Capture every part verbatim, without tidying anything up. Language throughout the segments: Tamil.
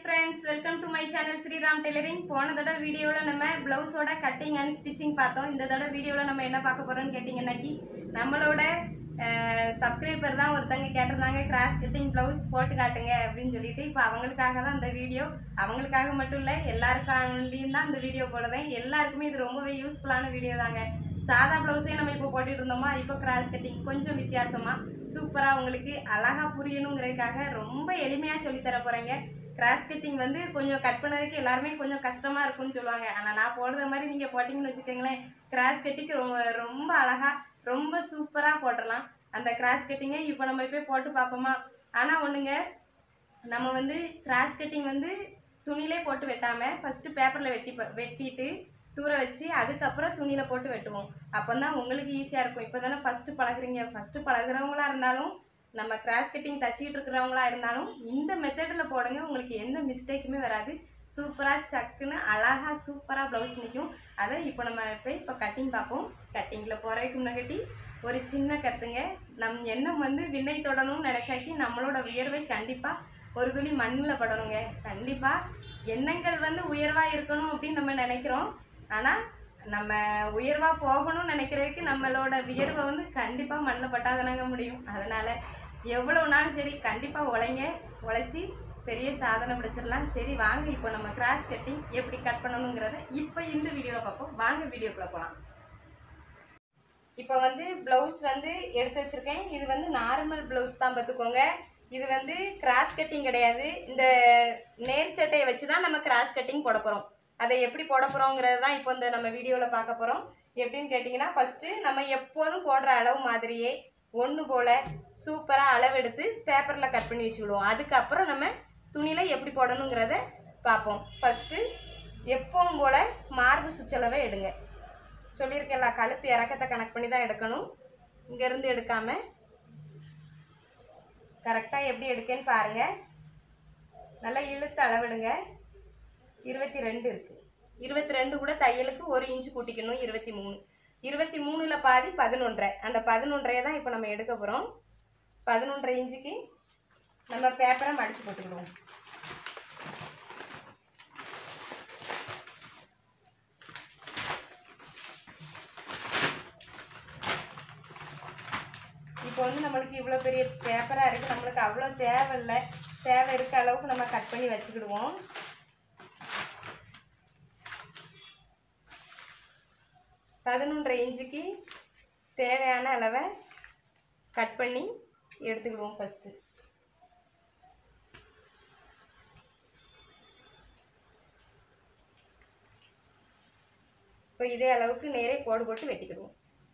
friends, welcome to my channel Sriram Tailoring. போன தடவை வீடியோல நம்ம ப்ளவுஸோட கட்டிங் அண்ட் ஸ்டிச்சிங் பார்த்தோம். இந்த தடவை வீடியோல நம்ம என்ன பார்க்க போறோம்னு கேட்டிங்கன்னாக்கி நம்மளோட சப்ஸ்கிரைபர் தான் ஒருத்தங்க கேட்டிருந்தாங்க கிராஸ் கட்டிங் ப்ளவுஸ் போட்டு காட்டுங்க அப்படின்னு சொல்லிட்டு இப்போ அவங்களுக்காக தான் இந்த வீடியோ. அவங்களுக்காக மட்டும் இல்லை எல்லாருக்காண்டியும் தான் இந்த வீடியோ போடுறேன். எல்லாருக்குமே இது ரொம்பவே யூஸ்ஃபுல்லான வீடியோ தாங்க. சாதா ப்ளவுஸே நம்ம இப்போ போட்டுட்டு இருந்தோமா, இப்போ கிராஸ் கட்டிங் கொஞ்சம் வித்தியாசமாக சூப்பராக உங்களுக்கு அழகாக புரியணுங்கிறதுக்காக ரொம்ப எளிமையாக சொல்லித்தர போகிறேங்க. கிராஸ் கட்டிங் வந்து கொஞ்சம் கட் பண்ணதுக்கு எல்லாருமே கொஞ்சம் கஷ்டமாக இருக்கும்னு சொல்லுவாங்க. ஆனால் நான் போடுற மாதிரி நீங்கள் போட்டிங்கன்னு வச்சுக்கோங்களேன், கிராஸ் கட்டிங் ரொம்ப ரொம்ப அழகாக ரொம்ப சூப்பராக போட்டுடலாம். அந்த கிராஸ் கட்டிங்கை இப்போ நம்ம போய் போட்டு பார்ப்போமா. ஆனால் ஒன்றுங்க, நம்ம வந்து கிராஸ் கட்டிங் வந்து துணியிலே போட்டு வெட்டாமல் ஃபஸ்ட்டு பேப்பரில் வெட்டி வெட்டிட்டு தூர வச்சு அதுக்கப்புறம் துணியில் போட்டு வெட்டுவோம். அப்போ தான் உங்களுக்கு ஈஸியாக இருக்கும். இப்போ தானே ஃபஸ்ட்டு பழகுறீங்க. ஃபஸ்ட்டு பழகுறவங்களா இருந்தாலும் நம்ம கிராஸ் கட்டிங் தச்சிக்கிட்டு இருக்கிறவங்களா இருந்தாலும் இந்த மெத்தடில் போடுங்க, உங்களுக்கு எந்த மிஸ்டேக்குமே வராது. சூப்பராக சக்குன்னு அழகாக சூப்பராக ப்ளவுஸ் நிற்கும். அதை இப்போ நம்ம போய் இப்போ கட்டிங் பார்ப்போம். கட்டிங்கில் போகிறதுக்கு முன்னாடி ஒரு சின்ன கற்றுங்க. நம் எண்ணம் வந்து விண்ணை தொடணும்னு நினச்சாக்கி நம்மளோட வியர்வை கண்டிப்பாக ஒரு துளி மண்ணில் படணுங்க. கண்டிப்பாக எண்ணங்கள் வந்து உயர்வாக இருக்கணும் அப்படின்னு நம்ம நினைக்கிறோம். ஆனால் நம்ம உயர்வாக போகணும்னு நினைக்கிறதுக்கு நம்மளோட வியர்வை வந்து கண்டிப்பாக மண்ணில் பட்டாதானங்க முடியும். அதனால் எவ்வளோ நாளும் சரி கண்டிப்பாக உழைங்க, உழைச்சி பெரிய சாதனை பிடிச்சிடலாம். சரி வாங்க இப்போ நம்ம கிராஸ் கட்டிங் எப்படி கட் பண்ணணுங்கிறத இப்போ இந்த வீடியோவில் பார்ப்போம். வாங்க வீடியோக்குள்ளே போகலாம். இப்போ வந்து ப்ளவுஸ் வந்து எடுத்து வச்சுருக்கேன். இது வந்து நார்மல் ப்ளவுஸ் தான் பார்த்துக்கோங்க. இது வந்து கிராஸ் கட்டிங் கிடையாது. இந்த நேர் சட்டையை வச்சு தான் நம்ம கிராஸ் கட்டிங் போட போகிறோம். அதை எப்படி போட போகிறோங்கிறது தான் இப்போ இந்த நம்ம வீடியோவில் பார்க்க போகிறோம். எப்படின்னு கேட்டிங்கன்னா, ஃபஸ்ட்டு நம்ம எப்போதும் போடுற அளவு மாதிரியே ஒன்று போல் சூப்பராக அளவெடுத்து பேப்பரில் கட் பண்ணி வச்சுக்கிடுவோம். அதுக்கப்புறம் நம்ம துணியில் எப்படி போடணுங்கிறத பார்ப்போம். ஃபஸ்ட்டு எப்பவும் போல் மார்பு சுற்றளவை எடுங்க. சொல்லியிருக்கேன்ல, கழுத்து இறக்கத்தை கனெக்ட் பண்ணி தான் எடுக்கணும். இங்கேருந்து எடுக்காமல் கரெக்டாக எப்படி எடுக்கேன்னு பாருங்கள். நல்லா இழுத்து அளவெடுங்க. இருபத்தி ரெண்டு இருக்குது. இருபத்தி ரெண்டு கூட தையலுக்கு ஒரு இன்ச்சு கூட்டிக்கணும். இருபத்தி மூணு இருபத்தி மூணில் பாதி பதினொன்றரை. அந்த பதினொன்றையை தான் இப்போ நம்ம எடுக்க போகிறோம். பதினொன்றரை இன்ச்சுக்கு நம்ம பேப்பரை மடித்து போட்டுக்கிடுவோம். இப்போ வந்து நம்மளுக்கு இவ்வளோ பெரிய பேப்பராக இருக்குது. நம்மளுக்கு அவ்வளோ தேவையில்லை. தேவை இருக்க அளவுக்கு நம்ம கட் பண்ணி வச்சுக்கிடுவோம். பதினொன்றரை இன்ச்சுக்கு தேவையான அளவை கட் பண்ணி எடுத்துக்கிடுவோம். ஃபஸ்ட்டு இப்போ இதே அளவுக்கு நேரே கோடு போட்டு வெட்டிக்கிடுவோம்.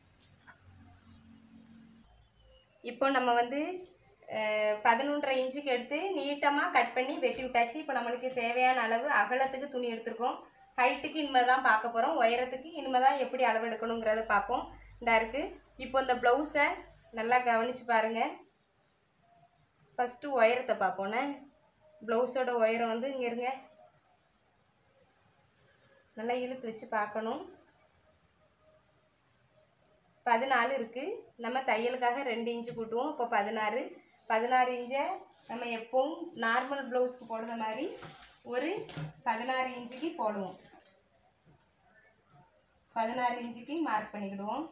இப்போ நம்ம வந்து பதினொன்றரை இன்ச்சுக்கு எடுத்து நீட்டமாக கட் பண்ணி வெட்டி விட்டாச்சு. இப்போ நம்மளுக்கு தேவையான அளவு அகலத்துக்கு துணி எடுத்துருக்கோம். ஹைட்டுக்கு இனிமேல் தான் பார்க்க போகிறோம். உயரத்துக்கு இனிமேல் தான் எப்படி அளவு எடுக்கணுங்கிறத பார்ப்போம். இந்த இருக்குது. இப்போ இந்த ப்ளவுஸை நல்லா கவனித்து பாருங்கள். ஃபஸ்ட்டு உயரத்தை பார்ப்போன்னே. ப்ளவுஸோட உயரம் வந்து இங்கே இருங்க. நல்லா இழுத்து வச்சு பார்க்கணும். பதினாலு இருக்குது. நம்ம தையலுக்காக ரெண்டு இன்ச்சு கூட்டுவோம். இப்போ பதினாறு பதினாறு இன்ச்சை நம்ம எப்பவும் நார்மல் ப்ளவுஸ்க்கு போடுற மாதிரி ஒரு பதினாறு இன்ச்சுக்கு போடுவோம். பதினாறு இன்ச்சுக்கு மார்க் பண்ணிக்கிடுவோம்.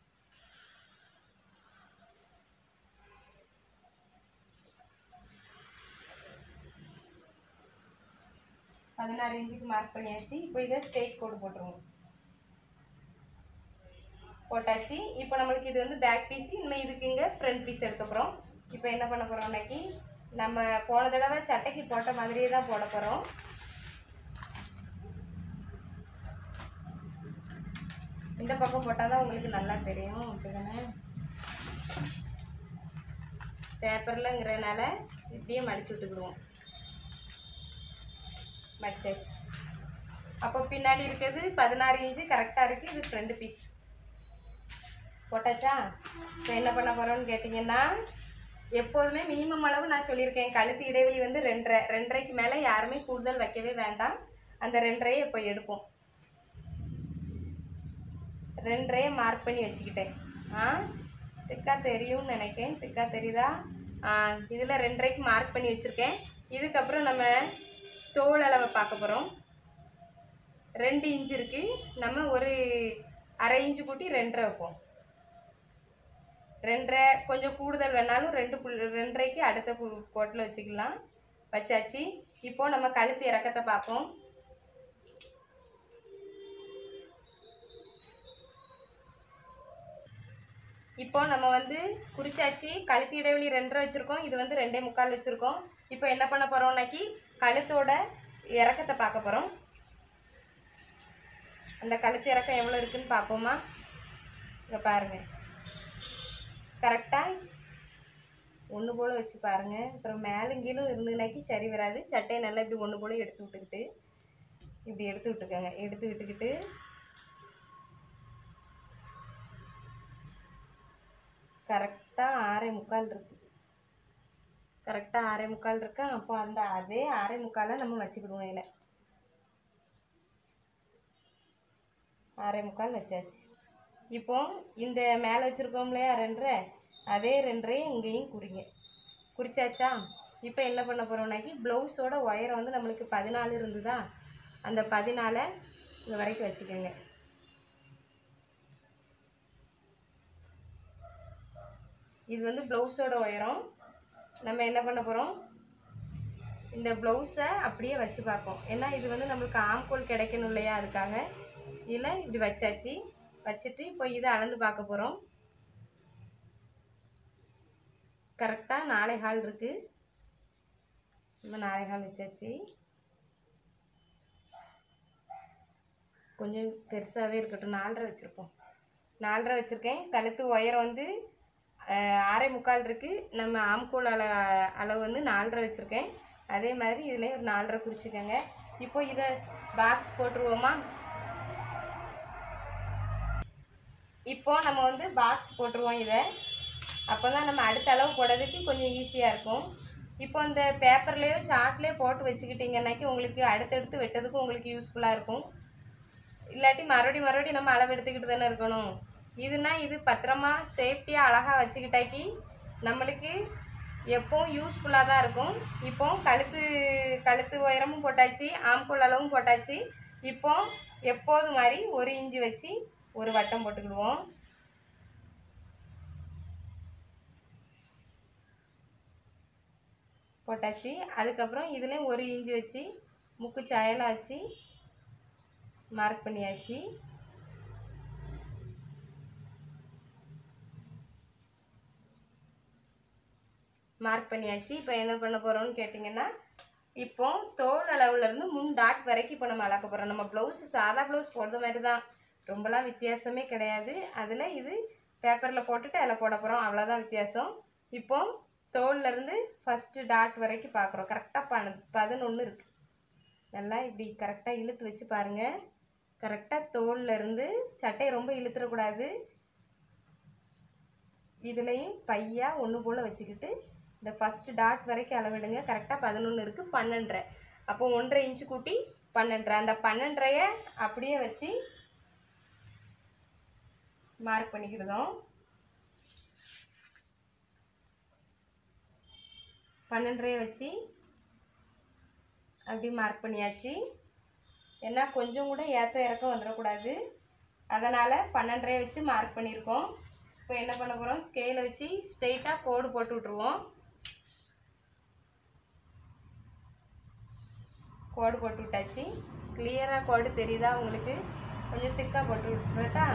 பதினாறு இன்ச்சுக்கு மார்க் பண்ணியாச்சு. இப்போ இதை ஸ்ட்ரெயிட் கோடு போட்டுருவோம். போட்டாச்சு. இப்போ நம்மளுக்கு இது வந்து பேக் பீஸ். இனிமேல் இதுக்கு இங்கே ஃப்ரண்ட் பீஸ் எடுக்க போகிறோம். இப்போ என்ன பண்ண போகிறோம்னாக்கி, நம்ம போன தடவை சட்டைக்கு போட்ட மாதிரியே தான் போட போகிறோம். இந்த பக்கம் போட்டால் தான் உங்களுக்கு நல்லா தெரியும். அப்படிதானே, பேப்பர்லங்கிறதுனால இப்படியே மடிச்சு விட்டுக்கிடுவோம். மடிச்சாச்சு. அப்போ பின்னாடி இருக்கிறது பதினாறு இன்ச்சு கரெக்டாக இருக்குது. இது ஃப்ரண்ட் பீஸ் போட்டாச்சா. இப்போ என்ன பண்ண போகிறோம்னு கேட்டிங்கன்னா, எப்போதுமே மினிமம் அளவு நான் சொல்லியிருக்கேன். கழுத்து இடைவெளி வந்து ரெண்டரை ரெண்டரைக்கு மேலே யாருமே கூடுதல் வைக்கவே வேண்டாம். அந்த ரெண்டரையை இப்போ எடுப்போம். ரெண்டரையை மார்க் பண்ணி வச்சுக்கிட்டேன். ஆ திக்கா தெரியும்னு நினைக்கிறேன். திக்கா தெரியுதா? ஆ இதில் ரெண்டரைக்கு மார்க் பண்ணி வச்சுருக்கேன். இதுக்கப்புறம் நம்ம தோல் அளவை பார்க்க போகிறோம். ரெண்டு இன்ச்சு இருக்குது, நம்ம ஒரு அரை இன்ச்சு கூட்டி ரெண்டரை வைப்போம். ரெண்டரை கொஞ்சம் கூடுதல் வேணாலும் ரெண்டு புல் ரெண்டரைக்கு அடுத்த கோட்டில் வச்சுக்கலாம். வச்சாச்சு. இப்போ நம்ம கழுத்து இறக்கத்தை பார்ப்போம். இப்போ நம்ம வந்து குறிச்சாச்சு. கழுத்து இடைவெளி ரெண்டரை வச்சுருக்கோம், இது வந்து ரெண்டே முக்கால் வச்சுருக்கோம். இப்போ என்ன பண்ண போகிறோம்னாக்கி கழுத்தோட இறக்கத்தை பார்க்க போகிறோம். அந்த கழுத்து இறக்கம் எவ்வளோ இருக்குதுன்னு பார்ப்போமா? இங்கே பாருங்கள், கரெக்டாக ஒன்று போல் வச்சு பாருங்கள். அப்புறம் மேலும் கீழும் இருந்துனாக்கி சரி வராது. சட்டையை நல்லா இப்படி ஒன்று போல் எடுத்து விட்டுக்கிட்டு இப்படி எடுத்து விட்டுக்கோங்க. எடுத்து விட்டுக்கிட்டு கரெக்டாக ஆறே முக்கால் இருக்குது. கரெக்டாக ஆறே முக்கால் இருக்கா? அப்போ அந்த அதே ஆறே முக்காலை நம்ம வச்சுக்கிடுவோம். இதில் ஆறே முக்கால் வச்சாச்சு. இப்போ இந்த மேலே வச்சுருக்கோம் இல்லையா ரெண்டரை, அதே ரெண்டரையும் இங்கேயும் குறிங்க. குறிச்சாச்சா? இப்போ என்ன பண்ண போகிறோம்னாக்கி ப்ளவுஸோட ஒயரை வந்து நம்மளுக்கு பதினாலு இருந்துதா, அந்த பதினாலை இங்கே வரைக்கும் வச்சுக்கோங்க. இது வந்து ப்ளவுஸோட உயரம். நம்ம என்ன பண்ண போகிறோம், இந்த ப்ளவுஸை அப்படியே வச்சு பார்ப்போம். ஏன்னா இது வந்து நம்மளுக்கு ஆம்கோல் கிடைக்கணும் இல்லையா, அதுக்காக இதில் இப்படி வச்சாச்சு. வச்சுட்டு இப்போ இதை அளந்து பார்க்க போகிறோம். கரெக்டாக நாலே கால் இருக்குது. நம்ம நாலே கால் வச்சாச்சு. கொஞ்சம் பெருசாகவே இருக்கட்டும். நாலரை வச்சுருக்கோம். நாலரை வச்சுருக்கேன். கழுத்து உயரம் வந்து ஆறே முக்கால் இருக்குது. நம்ம ஆம்கோல் அள அளவு வந்து நாலரை வச்சுருக்கேன். அதே மாதிரி இதுலேயும் ஒரு நாலரை குறிச்சிக்கோங்க. இப்போ இதை பாக்ஸ் போட்டுருவோமா? இப்போ நம்ம வந்து பாக்ஸ் போட்டுருவோம் இதை. அப்போ தான் நம்ம அடுத்த அளவு போடுறதுக்கு கொஞ்சம் ஈஸியாக இருக்கும். இப்போ இந்த பேப்பர்லேயோ சார்ட்லேயோ போட்டு வச்சுக்கிட்டிங்கன்னாக்கி உங்களுக்கு அடுத்தடுத்து வெட்டதுக்கும் உங்களுக்கு யூஸ்ஃபுல்லாக இருக்கும். இல்லாட்டி மறுபடி மறுபடி நம்ம அளவு எடுத்துக்கிட்டு தானே இருக்கணும். இதுனா இது பத்திரமா சேஃப்டியாக அழகாக வச்சுக்கிட்டாக்கி நம்மளுக்கு எப்போவும் யூஸ்ஃபுல்லாக தான் இருக்கும். இப்போ கழுத்து கழுத்து உயரமும் போட்டாச்சு, ஆம்கோல் அளவும் போட்டாச்சு. இப்போ எப்போது மாதிரி ஒரு இன்ச்சு வச்சு ஒரு வட்டம் போட்டுக்கிடுவோம். போட்டாச்சு. அதுக்கப்புறம் இதுலேயும் ஒரு இன்ச்சு வச்சு முக்கு சாயலாக வச்சு மார்க் பண்ணியாச்சு. மார்க் பண்ணியாச்சு. இப்போ என்ன பண்ண போகிறோம்னு கேட்டிங்கன்னா, இப்போ தோல் அளவுலேருந்து முன் டாட் வரைக்கும் இப்போ நம்ம அளக்க போகிறோம். நம்ம ப்ளவுஸ் சாதா ப்ளவுஸ் போடுற மாதிரி தான், ரொம்பலாம் வித்தியாசமே கிடையாது. அதில் இது பேப்பரில் போட்டுட்டு அதில் போட போகிறோம், அவ்வளோதான் வித்தியாசம். இப்போ தோல்லேருந்து ஃபஸ்ட்டு டாட் வரைக்கும் பார்க்குறோம். கரெக்டாக பன பதினொன்று இருக்குது. நல்லா இப்படி கரெக்டாக இழுத்து வச்சு பாருங்கள். கரெக்டாக தோல்லேருந்து சட்டையை ரொம்ப இழுத்துடக்கூடாது. இதுலேயும் பையா ஒன்று போல் வச்சுக்கிட்டு இந்த ஃபஸ்ட்டு டாட் வரைக்கும் அளவிடுங்க. கரெக்டாக பதினொன்று இருக்குது, பன்னெண்டரை. அப்போ ஒன்றரை இன்ச்சு கூட்டி பன்னெண்டரை. அந்த பன்னெண்டரையை அப்படியே வச்சு மார்க் பண்ணிக்கிடுதோம். பன்னெண்டரையை வச்சு அப்படி மார்க் பண்ணியாச்சு. ஏன்னா கொஞ்சம் கூட ஏற்ற இறக்கம் வந்துடக்கூடாது, அதனால் பன்னெண்டரையை வச்சு மார்க் பண்ணியிருக்கோம். இப்போ என்ன பண்ண போகிறோம், ஸ்கேலை வச்சு ஸ்ட்ரெயிட்டாக கோடு போட்டு விட்ருவோம். கோடு போட்டு விட்டாச்சு. கிளியராக கோடு தெரியுதா உங்களுக்கு? கொஞ்சம் திக்காக போட்டு விட்டுட்டா.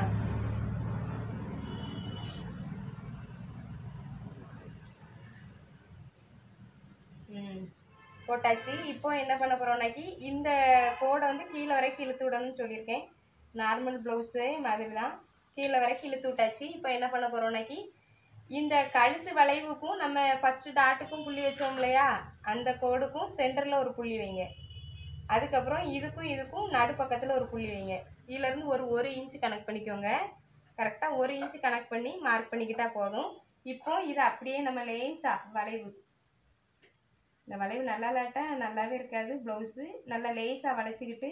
ம் போட்டாச்சு. இப்போ என்ன பண்ண போகிறோம்னாக்கி இந்த கோடை வந்து கீழே வரைக்கும் இழுத்து விடணும்னு சொல்லியிருக்கேன். நார்மல் ப்ளவுஸு மாதிரி தான் கீழே வரைக்கும் இழுத்து விட்டாச்சு. இப்போ என்ன பண்ண போகிறோம்னாக்கி இந்த கழுத்து வளைவுக்கும் நம்ம ஃபஸ்ட்டு டாட்டுக்கும் புள்ளி வச்சோம் இல்லையா, அந்த கோடுக்கும் சென்டரில் ஒரு புள்ளி வைங்க. அதுக்கப்புறம் இதுக்கும் இதுக்கும் நடுப்பக்கத்தில் ஒரு புள்ளி வைங்க. கீழேருந்து ஒரு ஒரு இன்ச்சு கனெக்ட் பண்ணிக்கோங்க. கரெக்டாக ஒரு இன்ச்சு கனெக்ட் பண்ணி மார்க் பண்ணிக்கிட்டால் போதும். இப்போ இதை அப்படியே நம்ம லேசாக வளைவு, இந்த வளைவு நல்லா இல்லாட்டா நல்லாவே இருக்காது ப்ளவுஸு. நல்லா லேசாக வளைச்சிக்கிட்டு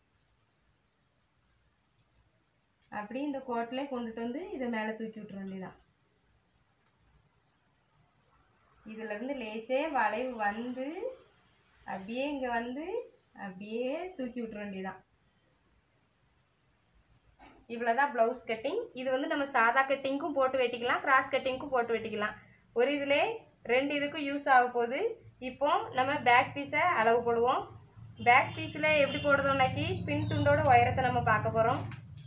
அப்படி இந்த கோட்டில் கொண்டுட்டு வந்து இதை மேலே தூக்கி விட்டுற வேண்டியதான். இதிலேருந்து லேசே வளைவு வந்து அப்படியே இங்கே வந்து அப்படியே தூக்கி விட்டுற வேண்டியதான். இவ்வளோதான் ப்ளவுஸ் கட்டிங். இது வந்து நம்ம சாதா கட்டிங்க்கும் போட்டு வெட்டிக்கலாம், கிராஸ் கட்டிங்க்கும் போட்டு வெட்டிக்கலாம். ஒரு இதில் ரெண்டு இதுக்கும் யூஸ் ஆக போகுது. இப்போ நம்ம பேக் பீஸை அளவு போடுவோம். பேக் பீஸில் எப்படி போடுறோம்னாக்கி பின் துண்டோட உயரத்தை நம்ம பார்க்க போகிறோம்.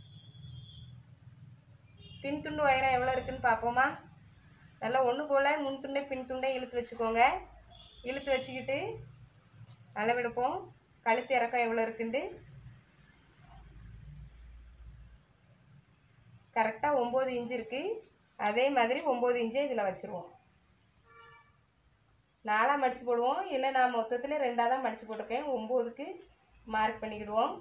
பின் துண்டு உயரம் எவ்வளோ இருக்குன்னு பார்ப்போமா? நல்லா ஒன்று போல் முன் துண்டை பின் துண்டை இழுத்து வச்சுக்கோங்க. இழுத்து வச்சுக்கிட்டு அளவெடுப்போம். கழுத்து இறக்கம் எவ்வளோ இருக்குண்டு கரெக்டாக ஒம்பது இன்ச்சு இருக்குது. அதே மாதிரி ஒம்பது இன்ச்சே இதில் வச்சுருவோம். நாலாக மடித்து போடுவோம். இல்லை நான் மொத்தத்தில் ரெண்டாக தான் மடித்து போட்டிருக்கேன். ஒம்போதுக்கு மார்க் பண்ணிக்கிடுவோம்.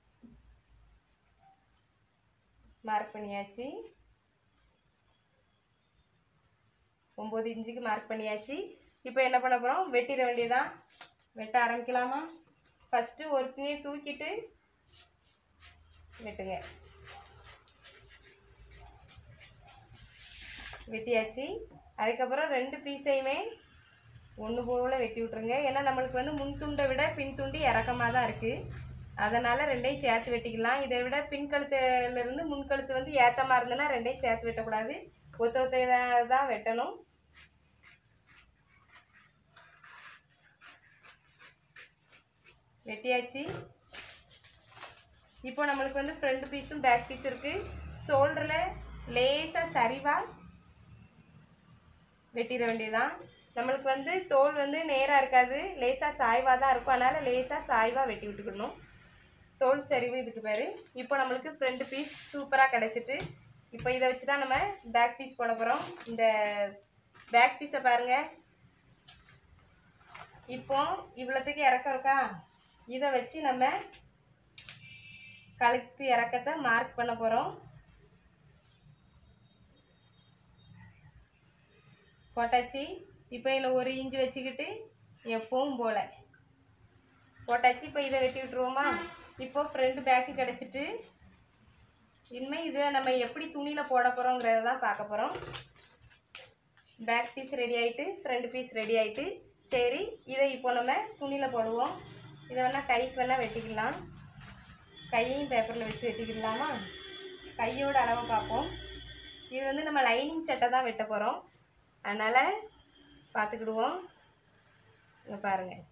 மார்க் பண்ணியாச்சு. ஒம்பது இன்ச்சுக்கு மார்க் பண்ணியாச்சு. இப்போ என்ன பண்ண போகிறோம்? வெட்டிட வேண்டியதான். வெட்ட ஆரம்பிக்கலாமா? ஃபஸ்ட்டு ஒரு துணியை தூக்கிட்டு வெட்டுங்க. வெட்டியாச்சு. அதுக்கப்புறம் ரெண்டு பீஸையுமே ஒன்று போல் வெட்டி விட்ருங்க. ஏன்னா நம்மளுக்கு வந்து முன் துண்டை விட பின் துண்டு இறக்கமாக தான் இருக்குது. அதனால் ரெண்டையும் சேர்த்து வெட்டிக்கலாம். இதை விட பின் கழுத்துலேருந்து முன் கழுத்து வந்து ஏற்றமாக இருந்ததுன்னா ரெண்டையும் சேர்த்து வெட்டக்கூடாது. ஒத்த ஒத்த தான் வெட்டணும். வெட்டியாச்சு. இப்போ நம்மளுக்கு வந்து ஃப்ரண்ட் பீஸும் பேக் பீஸும் இருக்குது. ஷோல்டரில் லேசாக சரிவாக வெட்டிட வேண்டியதுதான். நம்மளுக்கு வந்து தோல் வந்து நேராக இருக்காது, லேசாக சாய்வாக தான் இருக்கும். அதனால் லேசாக சாய்வாக வெட்டி விட்டுக்கணும். தோல் சரிவு இதுக்கு பேர். இப்போ நம்மளுக்கு ஃப்ரண்ட் பீஸ் சூப்பராக கிடச்சிட்டு இப்போ இதை வச்சு தான் நம்ம பேக் பீஸ் போட போகிறோம். இந்த பேக் பீஸை பாருங்கள். இப்போ இவ்வளோத்துக்கு இறக்கம் இருக்கா? இதை வச்சு நம்ம கழுத்து இறக்கத்தை மார்க் பண்ண போகிறோம். போட்டாச்சு. இப்போ இதில் ஒரு இன்ச்சு வச்சுக்கிட்டு எப்பவும் போல் போட்டாச்சு. இப்போ இதை வெட்டி விட்டுருவோமா? இப்போ ஃப்ரண்ட் பேக்கு கிடச்சிட்டு இனிமேல் இதை நம்ம எப்படி துணியில் போட போகிறோங்கிறத தான் பார்க்க போகிறோம். பேக் பீஸ் ரெடி ஆகிட்டு, ஃப்ரண்ட் பீஸ் ரெடி ஆகிட்டு. சரி, இதை இப்போ நம்ம துணியில் போடுவோம். இதை வேணால் கைக்கு வேணால் வெட்டிக்கலாம். கையையும் பேப்பரில் வச்சு வெட்டிக்கலாமா? கையோட அளவை பார்ப்போம். இது வந்து நம்ம லைனிங் சட்டை தான் வெட்ட போகிறோம். அதனால் பார்த்துக்கிடுவோம். இங்கே பாருங்கள்,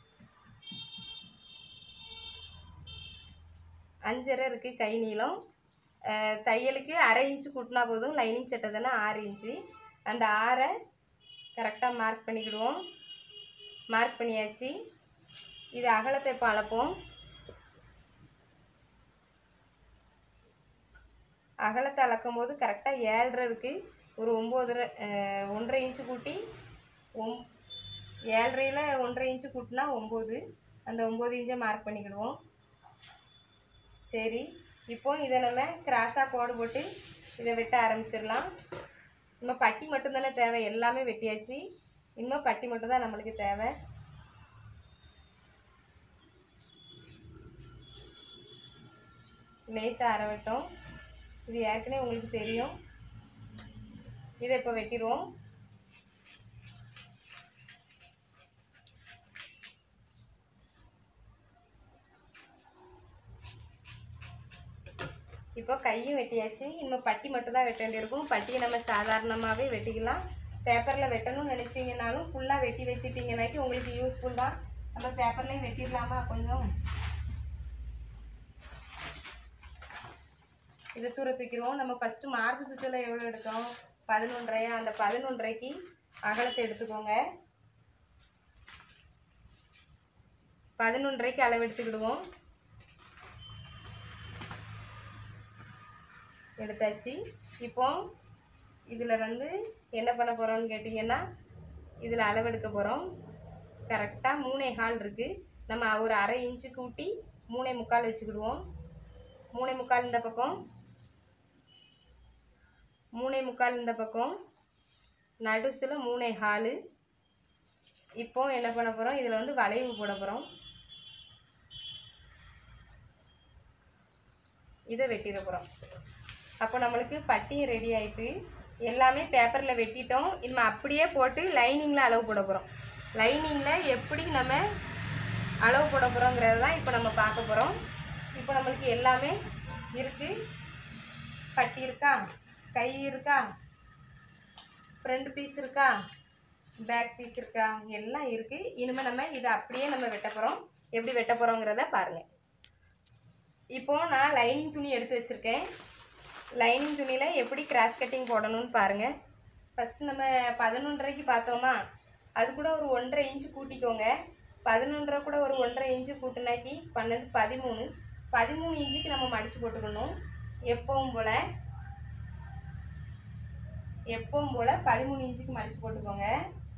அஞ்சரை இருக்குது கை நீளம். தையலுக்கு அரை இன்ச்சு கூட்டினா போதும். லைனிங் சட்டை தானே ஆறு இன்ச்சு. அந்த ஆறை கரெக்டாக மார்க் பண்ணிக்கிடுவோம். மார்க் பண்ணியாச்சு. இது அகலத்தை இப்போ அளப்போம். அகலத்தை அளக்கும் போது கரெக்டாக ஏழரை இருக்குது. ஒரு ஒம்பது ஒன்றரை இன்ச்சு கூட்டி ஒம் ஏழரையில் ஒன்றரை இன்ச்சு கூட்டினா ஒம்பது. அந்த ஒம்பது இன்ச்சை மார்க் பண்ணிக்கிடுவோம். சரி, இப்போ இதை நம்ம கிராஸாக கோடு போட்டு இதை வெட்ட ஆரம்பிச்சிடலாம். இன்னும் பட்டி மட்டும்தானே தேவை. எல்லாமே வெட்டியாச்சு. இன்னும் பட்டி மட்டும்தான் நம்மளுக்கு தேவை. லேசாக அரைவட்டும். இது ஏற்கனவே உங்களுக்கு தெரியும். இதை இப்போ வெட்டிடுவோம். இப்போ கையும் வெட்டியாச்சு. இன்னும் பட்டி மட்டும் தான் வெட்ட வேண்டியிருக்கும். பட்டியை நம்ம சாதாரணமாகவே வெட்டிக்கலாம். பேப்பரில் வெட்டணும்னு நினச்சிங்கனாலும் ஃபுல்லாக வெட்டி வச்சுட்டிங்கனாக்கி உங்களுக்கு யூஸ்ஃபுல் தான். நம்ம பேப்பர்லேயும் வெட்டிடலாமா? கொஞ்சம் இதை தூர தூக்கிடுவோம். நம்ம ஃபஸ்ட்டு மார்பு சுற்றில் எவ்வளோ எடுத்தோம்? பதினொன்றையா? அந்த பதினொன்றைக்கு அகலத்தை எடுத்துக்கோங்க. பதினொன்றைக்கு அளவு எடுத்துக்கிடுவோம். எடுத்தாச்சு. இப்போ இதில் வந்து என்ன பண்ண போகிறோம்னு கேட்டிங்கன்னா, இதில் அளவு எடுக்க போகிறோம். கரெக்டாக மூணே கால் இருக்குது. நம்ம ஒரு அரை இன்ச்சு கூட்டி மூணே முக்கால் வச்சுக்கிடுவோம். மூணே முக்கால் இந்த பக்கம், மூணே முக்கால் இந்த பக்கம், நடுசில் மூணே கால். இப்போ என்ன பண்ண போகிறோம்? இதில் வந்து வளைவு போட போகிறோம். இதை வெட்டிட போகிறோம். அப்போ நம்மளுக்கு பட்டியும் ரெடி ஆகிட்டு எல்லாமே பேப்பரில் வெட்டிட்டோம். இனிமேல் அப்படியே போட்டு லைனிங்கில் அளவு போட போகிறோம். லைனிங்கில் எப்படி நம்ம அளவு போட போகிறோங்கிறது தான் இப்போ நம்ம பார்க்க போகிறோம். இப்போ நம்மளுக்கு எல்லாமே இருக்குது. பட்டி இருக்கா, கை இருக்கா, ஃப்ரண்ட் பீஸ் இருக்கா, பேக் பீஸ் இருக்கா, எல்லாம் இருக்குது. இனிமேல் நம்ம இதை அப்படியே நம்ம வெட்ட போகிறோம். எப்படி வெட்ட போகிறோங்கிறத பாருங்கள். இப்போது நான் லைனிங் துணி எடுத்து வச்சுருக்கேன். லைனிங் துணியில் எப்படி கிராஸ் கட்டிங் போடணும்னு பாருங்கள். ஃபஸ்ட்டு நம்ம பதினொன்றரைக்கு பார்த்தோமா, அது கூட ஒரு ஒன்றரை இன்ச்சு கூட்டிக்கோங்க. பதினொன்றரை கூட ஒரு ஒன்றரை இன்ச்சு கூட்டினாக்கி பன்னெண்டு பதிமூணு பதிமூணு இன்ச்சுக்கு நம்ம மடித்து போட்டுக்கணும். எப்பவும் போல் எப்பவும் போல் பதிமூணு இன்ச்சுக்கு மடித்து போட்டுக்கோங்க.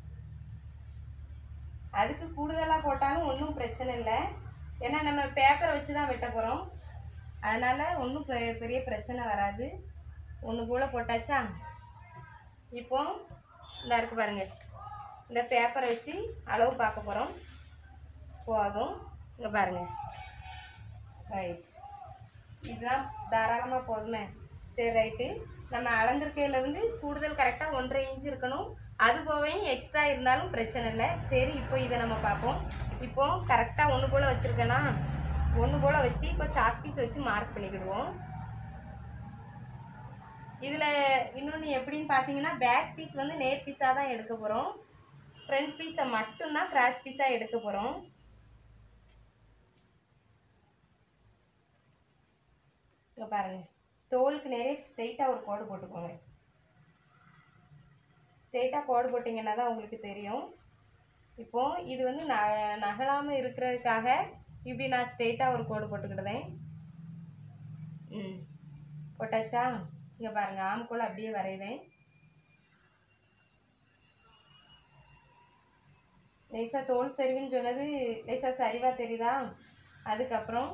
அதுக்கு கூடுதலாக போட்டாலும் ஒன்றும் பிரச்சனை இல்லை. ஏன்னா நம்ம பேப்பரை வச்சு தான் வெட்ட போகிறோம். அதனால் ஒன்றும் பெரிய பிரச்சனை வராது. ஒன்று போல் போட்டாச்சா. இப்போ இந்த இருக்குது பாருங்கள், இந்த பேப்பரை வச்சு அளவு பார்க்க போகிறோம். போதும், இங்கே பாருங்கள். ரைட், இதுதான் தாராளமாக போதுமே. சரி ரைட்டு. நம்ம அளந்திருக்கையிலேருந்து கூடுதல் கரெக்டாக ஒன்றரை இன்ச்சு இருக்கணும். அது போவே எக்ஸ்ட்ரா இருந்தாலும் பிரச்சனை இல்லை. சரி, இப்போ இதை நம்ம பார்ப்போம். இப்போது கரெக்டாக ஒன்று போல் வச்சுருக்கேன்னா ஒன்று போல் வச்சு இப்போ சாக் பீஸ் வச்சு மார்க் பண்ணிக்கிடுவோம். இதில் இன்னொன்று எப்படின்னு பார்த்தீங்கன்னா, பேக் பீஸ் வந்து நேர் பீஸாக தான் எடுக்க போகிறோம். ஃப்ரண்ட் பீஸை மட்டும்தான் கிராஸ் பீஸாக எடுக்க போகிறோம். இங்கே பாருங்கள், தோலுக்கு நேரே ஸ்ட்ரெயிட்டாக ஒரு கோடு போட்டுக்கோங்க. ஸ்ட்ரெயிட்டாக கோடு போட்டிங்கன்னா தான் உங்களுக்கு தெரியும். இப்போது இது வந்து ந நகலாமல் இருக்கிறதுக்காக இப்படி நான் ஸ்ட்ரெயிட்டாக ஒரு கோடு போட்டுக்கிட்டேன். ம் போட்டாச்சா. இங்கே பாருங்கள், ஆம்கோல் அப்படியே வரைவேன். லேசாக தோல் சரிவுன்னு சொன்னது லேசாக சரிவாக தெரியுதா. அதுக்கப்புறம்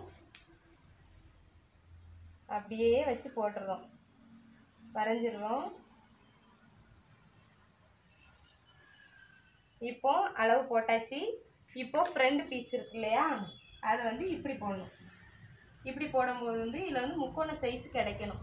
அப்படியே வச்சு போட்டுருவோம், வரைஞ்சிடுறோம். இப்போ அளவு போட்டாச்சு. இப்போ ஃப்ரண்ட் பீஸ் இருக்கு இல்லையா, அதை வந்து இப்படி போடணும். இப்படி போடும்போது வந்து இதில் வந்து முக்கோண சைஸ் கிடைக்கணும்.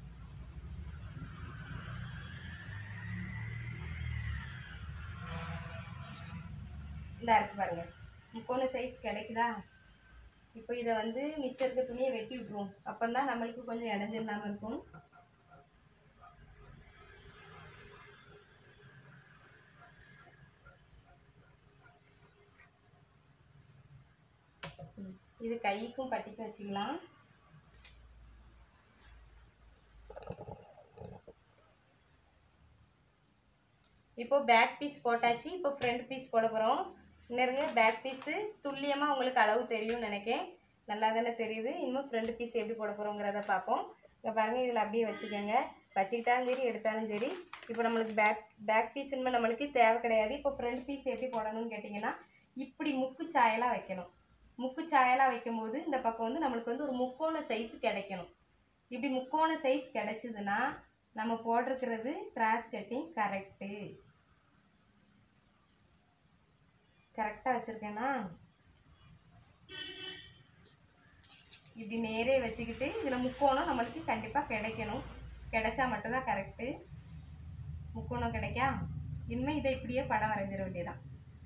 இந்த இருக்கு பாருங்க, முக்கோண சைஸ் கிடைக்குதா. இப்போ இதை வந்து மிச்சம் இருக்க துணியை வெட்டி விட்டுருவோம். அப்போ தான் நம்மளுக்கு கொஞ்சம் இடைஞ்சில்லாமல் இருக்கும். இது கைக்கும் பட்டிக்கும் வச்சுக்கலாம். இப்போ பேக் பீஸ் போட்டாச்சு. இப்போ ஃப்ரண்ட் பீஸ் போட போகிறோம். இன்னருங்க பேக் பீஸு துல்லியமாக உங்களுக்கு அளவு தெரியும்னு நினைக்கிறேன். நல்லா தானே தெரியுது. இன்னும் ஃப்ரண்ட் பீஸ் எப்படி போட போகிறோங்கிறத பார்ப்போம். இங்கே பாருங்கள், இதில் அப்படியே வச்சுக்கோங்க. வச்சுக்கிட்டாலும் சரி, எடுத்தாலும் சரி. இப்போ நம்மளுக்கு பேக் பேக் பீஸ் இனிமேல் நம்மளுக்கு தேவை கிடையாது. இப்போ ஃப்ரண்ட் பீஸ் எப்படி போடணும்னு கேட்டிங்கன்னா, இப்படி முக்கு சாயலாக வைக்கணும். முக்கு சாயலாக வைக்கும்போது இந்த பக்கம் வந்து நம்மளுக்கு வந்து ஒரு முக்கோண சைஸ் கிடைக்கணும். இப்படி முக்கோண சைஸ் கிடைச்சிதுன்னா நம்ம போட்டிருக்கிறது கிராஸ் கட்டிங் கரெக்டு. கரெக்டாக வச்சுருக்கேன்னா இப்படி நேரே வச்சுக்கிட்டு இதில் முக்கோணம் நம்மளுக்கு கண்டிப்பாக கிடைக்கணும். கிடைச்சா மட்டும்தான் கரெக்டு. முக்கோணம் கிடைக்கா இனிமேல் இதை இப்படியே படம் வரைஞ்சிட வேண்டியதான்.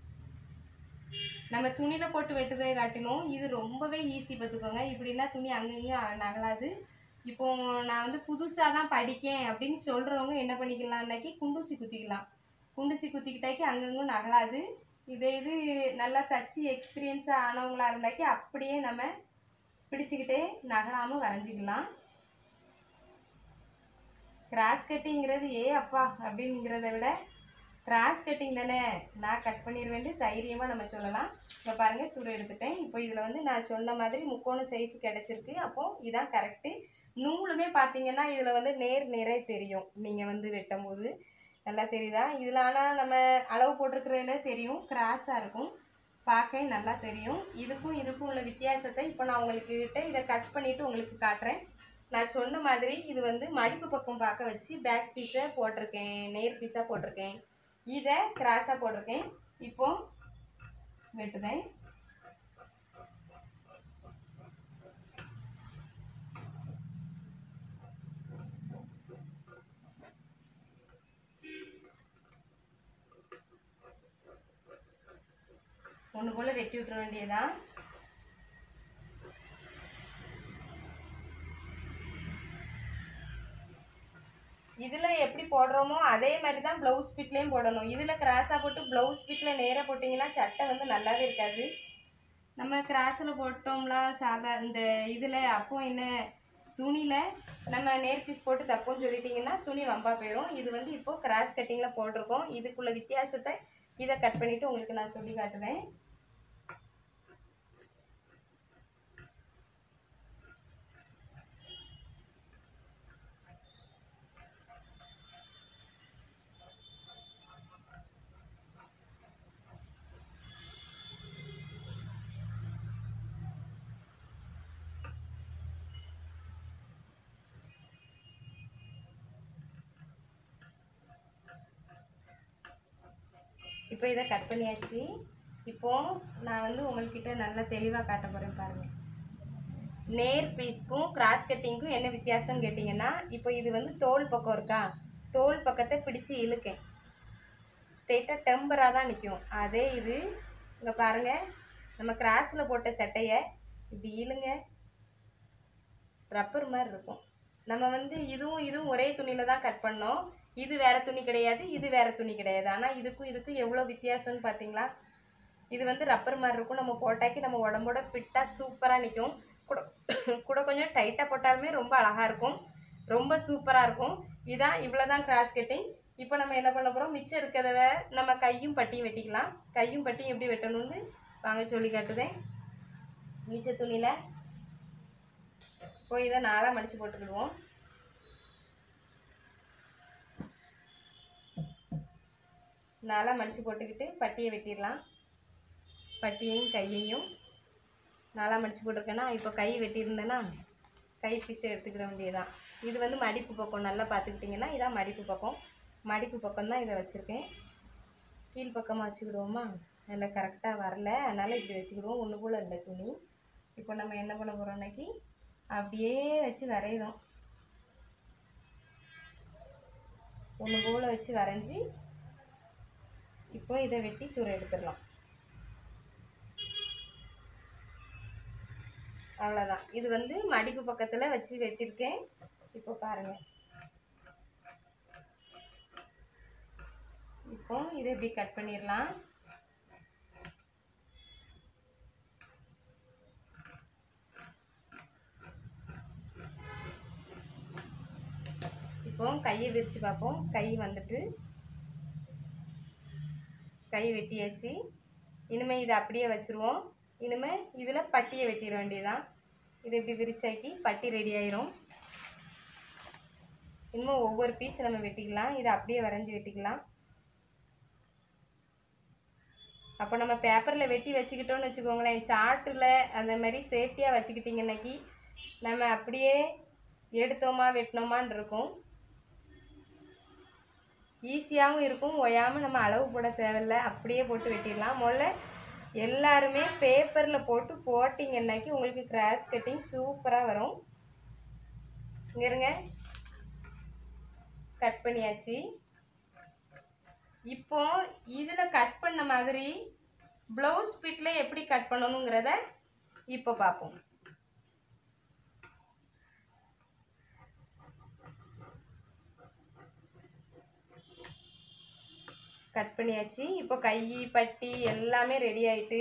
நம்ம துணியில் போட்டு வெட்டுறதை காட்டிலும் இது ரொம்பவே ஈஸி பார்த்துக்கோங்க. இப்படின்னா துணி அங்கங்கேயும் நகலாது. இப்போ நான் வந்து புதுசாக தான் படிக்கேன் அப்படின்னு சொல்கிறவங்க என்ன பண்ணிக்கலாம்னாக்கி குண்டூசி குத்திக்கலாம். குண்டூசி குத்திக்கிட்டாக்கி அங்கங்கும் நகலாது. இதே இது நல்லா தச்சு எக்ஸ்பீரியன்ஸாக ஆனவங்களா இருந்தாக்கி அப்படியே நம்ம பிடிச்சிக்கிட்டே நகலாமல் வரைஞ்சிக்கலாம். கிராஸ் கட்டிங்கிறது ஏ அப்பா அப்படிங்கிறத விட கிராஸ் கட்டிங் தானே, நான் கட் பண்ணிடுவேன் தைரியமாக நம்ம சொல்லலாம். இப்போ பாருங்கள், துரு எடுத்துட்டேன். இப்போ இதில் வந்து நான் சொன்ன மாதிரி முக்கோண சைஸ் கிடச்சிருக்கு. அப்போது இதான் கரெக்டு. நூலுமே பார்த்தீங்கன்னா இதில் வந்து நேர் நேரே தெரியும். நீங்கள் வந்து வெட்டும் போது நல்லா தெரியுதா. இதில் ஆனால் நம்ம அளவு போட்டிருக்கிறதுல தெரியும், கிராஸாக இருக்கும், பார்க்க நல்லா தெரியும். இதுக்கும் இதுக்கும் உள்ள வித்தியாசத்தை இப்போ நான் உங்களுக்கு கிட்ட இதை கட் பண்ணிவிட்டு உங்களுக்கு காட்டுறேன். நான் சொன்ன மாதிரி இது வந்து மடிப்பு பக்கம் பார்க்க வச்சு பேக் பீஸை போட்டிருக்கேன், நேர் பீஸாக போட்டிருக்கேன். இதை கிராஸாக போட்டிருக்கேன். இப்போ வெட்டுதேன். ஒன்று போல் வெட்டி விட்டுற வேண்டியதான். இதில் எப்படி போடுறோமோ அதே மாதிரி தான் ப்ளவுஸ் பிட்லேயும் போடணும். இதில் கிராஸாக போட்டு ப்ளவுஸ் பிட்டில் நேராக போட்டிங்கன்னா சட்டை வந்து நல்லாவே இருக்காது. நம்ம கிராஸில் போட்டோம்னா சாதா இந்த இதில் அப்போ என்ன துணியில் நம்ம நேர் பீஸ் போட்டு தப்புன்னு சொல்லிட்டிங்கன்னா துணி வம்பா போயிடும். இது வந்து இப்போது கிராஸ் கட்டிங்கில் போட்டிருக்கோம். இதுக்குள்ள வித்தியாசத்தை இதை கட் பண்ணிவிட்டு உங்களுக்கு நான் சொல்லி காட்டுவேன். இப்போ இதை கட் பண்ணியாச்சு. இப்போது நான் வந்து உங்கள்கிட்ட நல்லா தெளிவாக காட்ட போகிறேன் பாருங்கள். நேர் பீஸ்க்கும் கிராஸ் கட்டிங்க்கும் என்ன வித்தியாசம்னு கேட்டிங்கன்னா, இப்போ இது வந்து தோல் பக்கம் இருக்கா, தோல் பக்கத்தை பிடிச்சி இழுக்கேன், ஸ்ட்ரெயிட்டாக டெம்பராக தான் நிற்கும். அதே இது இங்கே பாருங்கள், நம்ம கிராஸில் போட்ட சட்டையை இப்படி இழுங்க, ரப்பர் மாதிரி இருக்கும். நம்ம வந்து இதுவும் இதுவும் ஒரே துணியில் தான் கட் பண்ணோம். இது வேறு துணி கிடையாது, இது வேறு துணி கிடையாது. ஆனால் இதுக்கும் இதுக்கும் எவ்வளோ வித்தியாசம்னு பார்த்தீங்களா? இது வந்து ரப்பர் மாதிரி இருக்கும். நம்ம போட்டாக்கி நம்ம உடம்போட ஃபிட்டாக சூப்பராக நிற்கும். கூட கூட கொஞ்சம் டைட்டாக போட்டாலுமே ரொம்ப அழகாக இருக்கும், ரொம்ப சூப்பராக இருக்கும். இதான் இவ்வளோ தான் கிராஸ் கட்டிங். இப்போ நம்ம என்ன பண்ண போகிறோம், மிச்சம் இருக்கிறத நம்ம கையும் பட்டியும் வெட்டிக்கலாம். கையும் பட்டியும் எப்படி வெட்டணும்னு வாங்க சொல்லி காட்டுதேன். மிச்ச துணியில் போய் இதை நாளாக மடித்து போட்டுக்கிடுவோம். நாளாக மடித்து போட்டுக்கிட்டு பட்டியை வெட்டிடலாம். பட்டியையும் கையையும் நாளாக மடித்து போட்டிருக்கேன்னா, இப்போ கை வெட்டியிருந்தேன்னா கை பீஸை எடுத்துக்கிட வேண்டியதான். இது வந்து மடிப்பு பக்கம், நல்லா பார்த்துக்கிட்டிங்கன்னா இதான் மடிப்பு பக்கம். மடிப்பு பக்கம் தான் இதை வச்சுருக்கேன். கீழ் பக்கமாக வச்சுக்கிடுவோமா, நல்லா கரெக்டாக வரல, அதனால் இப்படி வச்சுக்கிடுவோம். ஒன்று போல் இல்லை துணி. இப்போ நம்ம என்ன பண்ண போகிறோம்னாக்கி அப்படியே வச்சு வரையிறோம். ஒன்று போல் வச்சு வரைஞ்சி இப்போ இதை வெட்டி தூர எடுத்துடலாம். அவ்வளோதான். இது வந்து மடிப்பு பக்கத்தில் வச்சு வெட்டியிருக்கேன். இப்போ பாருங்கள், இப்போ இதை இப்படி கட் பண்ணிடலாம். இப்போ கையை விரித்து பார்ப்போம். கை வந்துட்டு கை வெட்டியாச்சு. இனிமேல் இதை அப்படியே வச்சுருவோம். இனிமேல் இதில் பட்டியை வெட்டிட வேண்டியதான். இதை இப்படி விரிச்சாக்கி பட்டி ரெடி ஆயிரும். இனிமேல் ஒவ்வொரு பீஸ் நம்ம வெட்டிக்கலாம். இதை அப்படியே வரைஞ்சி வெட்டிக்கலாம். அப்போ நம்ம பேப்பரில் வெட்டி வச்சுக்கிட்டோன்னு வச்சுக்கோங்களேன், சார்ட்டில் அந்த மாதிரி சேஃப்டியாக வச்சுக்கிட்டிங்கன்னாக்கி நம்ம அப்படியே எடுத்தோமா வெட்டினோமான் இருக்கும். ஈஸியாகவும் இருக்கும், ஒயாமல் நம்ம அளவு போட தேவையில்லை, அப்படியே போட்டு வெட்டிடலாம். முதல்ல எல்லாருமே பேப்பரில் போட்டு போட்டிங்கன்னாக்கி உங்களுக்கு கிராஸ் கட்டிங் சூப்பராக வரும். இங்கே இருங்க, கட் பண்ணியாச்சு. இப்போ இதில் கட் பண்ண மாதிரி ப்ளவுஸ் பிட்டில் எப்படி கட் பண்ணணுங்கிறத இப்போ பார்ப்போம். கட் பண்ணியாச்சு. இப்போ கை பட்டி எல்லாமே ரெடி ஆயிட்டு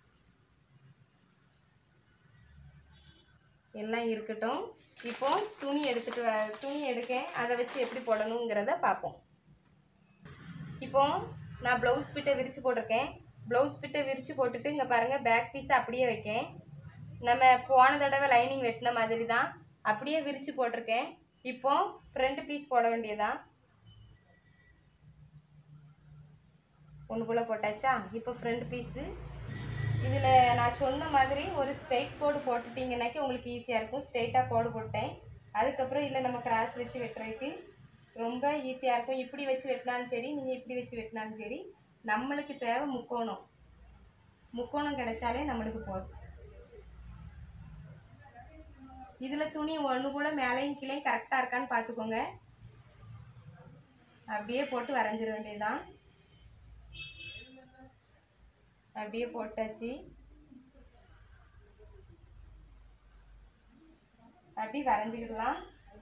எல்லாம் இருக்கட்டும். இப்போ துணி எடுத்துட்டு துணி எடுக்கேன், அதை வச்சு எப்படி போடணுங்கிறத பார்ப்போம். இப்போ நான் ப்ளவுஸ் பிட்டை விரித்து போட்டிருக்கேன். ப்ளவுஸ் பிட்டை விரித்து போட்டுட்டு இங்கே பாருங்கள், பேக் பீஸை அப்படியே வைக்கேன். நம்ம போன தடவை லைனிங் வெட்டின மாதிரி தான் அப்படியே விரித்து போட்டிருக்கேன். இப்போ ஃப்ரண்ட் பீஸ் போட வேண்டியதான். ஒன்று போல் போட்டாச்சா. இப்போ ஃப்ரண்ட் பீஸு இதில் நான் சொன்ன மாதிரி ஒரு ஸ்ட்ரெயிட் கோடு போட்டுட்டிங்கன்னாக்கி உங்களுக்கு ஈஸியாக இருக்கும். ஸ்ட்ரெயிட்டாக கோடு போட்டேன். அதுக்கப்புறம் இதில் நம்ம கிராஸ் வச்சு வெட்டுறதுக்கு ரொம்ப ஈஸியாக இருக்கும். இப்படி வச்சு வெட்டினாலும் சரி, நீங்கள் இப்படி வச்சு வெட்டினாலும் சரி, நம்மளுக்கு தேவை முக்கோணம். முக்கோணம் கிடைச்சாலே நம்மளுக்கு போதும். இதில் துணி ஒன்று போல் மேலேயும் கீழே கரெக்டாக இருக்கான்னு பார்த்துக்கோங்க. அப்படியே போட்டு வரைஞ்சிட வேண்டியதுதான். அப்படியே போட்டாச்சு. அப்படி வரைஞ்சிக்கிடலாம்.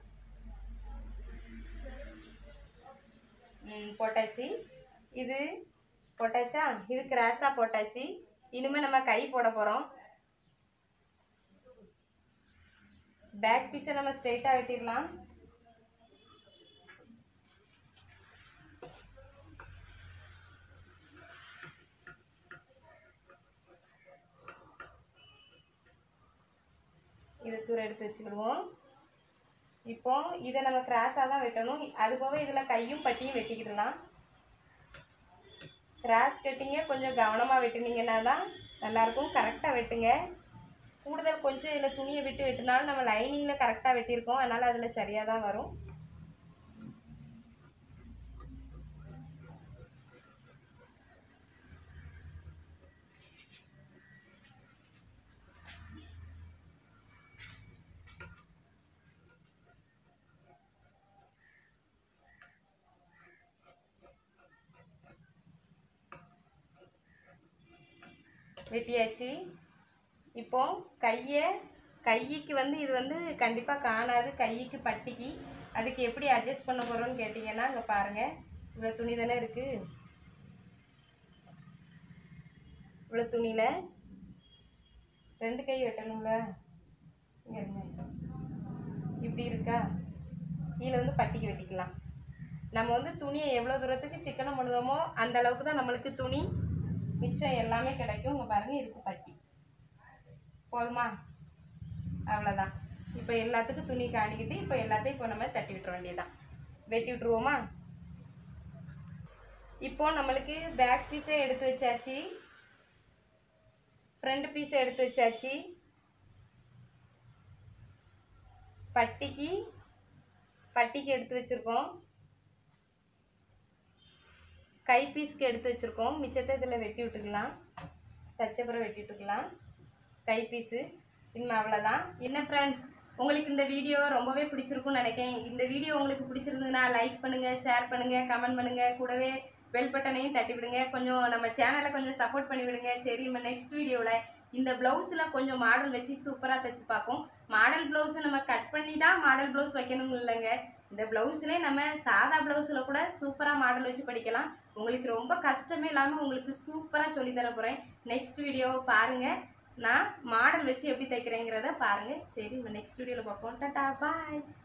ம் போட்டாச்சு. இது போட்டாச்சா? இது கிராஸாக போட்டாச்சு. இனிமேல் நம்ம கை போட போகிறோம். பேக் பீஸை நம்ம ஸ்ட்ரெயிட்டாக வெட்டிடலாம். இதை தூர எடுத்து வச்சுக்கிடுவோம். இப்போ இதை நம்ம கிராஸாக தான் வெட்டணும். அது போக இதில் கையும் பட்டியும் வெட்டிக்கிடலாம். கிராஸ் கட்டிங்க கொஞ்சம் கவனமாக வெட்டினீங்கன்னா தான் நல்லாயிருக்கும். கரெக்டாக வெட்டுங்க. கூடுதல் கொஞ்சம் இதில் துணியை விட்டு வெட்டினாலும் நம்ம லைனிங்கில் கரெக்டாக வெட்டியிருக்கோம். அதனால் அதில் சரியாக தான் வரும். வெட்டியாச்சு. இப்போ கையை கைக்கு வந்து இது வந்து கண்டிப்பாக காணாது. கைக்கு பட்டிக்கு அதுக்கு எப்படி அட்ஜஸ்ட் பண்ண போகிறோன்னு கேட்டிங்கன்னா, இங்கே பாருங்கள், இவ்வளோ துணி தானே இருக்குது. இவ்வளோ துணியில் ரெண்டு கை வெட்டணும்ல. இப்படி இருக்கா? கீழே வந்து பட்டிக்கு வெட்டிக்கலாம். நம்ம வந்து துணியை எவ்வளோ தூரத்துக்கு சிக்கனம் பண்ணுவோமோ அந்த அளவுக்கு தான் நம்மளுக்கு துணி மிச்சம் எல்லாமே கிடைக்கும். இங்கே பாருங்கள், இதுக்கு பட்டி போதுமா? அவ்வளோதான். இப்போ எல்லாத்துக்கும் துணி காணிக்கிட்டு இப்போ எல்லாத்தையும் இப்போ நம்ம தட்டி விட்டுற வேண்டியதான். வெட்டி விட்டுருவோமா? இப்போ நம்மளுக்கு பேக் பீஸே எடுத்து வச்சாச்சு, ஃப்ரண்ட் பீஸை எடுத்து வச்சாச்சு. பட்டிக்கு பட்டிக்கு எடுத்து வச்சுருக்கோம். கை பீஸ்க்கு எடுத்து வச்சுருக்கோம். மிச்சத்தை இதில் வெட்டி விட்டுக்கலாம். தச்சப்புறம் வெட்டி விட்டுக்கலாம் கை பீஸு. இனிமே அவ்வளோதான். என்ன ஃப்ரெண்ட்ஸ், உங்களுக்கு இந்த வீடியோ ரொம்பவே பிடிச்சிருக்குன்னு நினைக்கிறேன். இந்த வீடியோ உங்களுக்கு பிடிச்சிருந்ததுன்னா லைக் பண்ணுங்கள், ஷேர் பண்ணுங்கள், கமெண்ட் பண்ணுங்கள். கூடவே பெல் பட்டனையும் தட்டி விடுங்க. கொஞ்சம் நம்ம சேனலை கொஞ்சம் சப்போர்ட் பண்ணி விடுங்க. சரி, நம்ம நெக்ஸ்ட் வீடியோவில் இந்த ப்ளவுஸில் கொஞ்சம் மாடல் வச்சு சூப்பராக தைச்சி பார்ப்போம். மாடல் ப்ளவுஸை நம்ம கட் பண்ணி தான் மாடல் ப்ளவுஸ் வைக்கணும் இல்லைங்க. இந்த ப்ளவுஸ்லேயே நம்ம சாதா ப்ளவுஸில் கூட சூப்பராக மாடல் வச்சு படிக்கலாம். உங்களுக்கு ரொம்ப கஷ்டமே இல்லாமல் உங்களுக்கு சூப்பராக சொல்லித்தர போகிறேன். நெக்ஸ்ட் வீடியோவை பாருங்கள். நான் மாடல் வச்சு எப்படி தைக்கிறேங்கிறத பாருங்கள். சரி, நம்ம நெக்ஸ்ட் வீடியோவில் பார்ப்போம். டாடா, பாய்.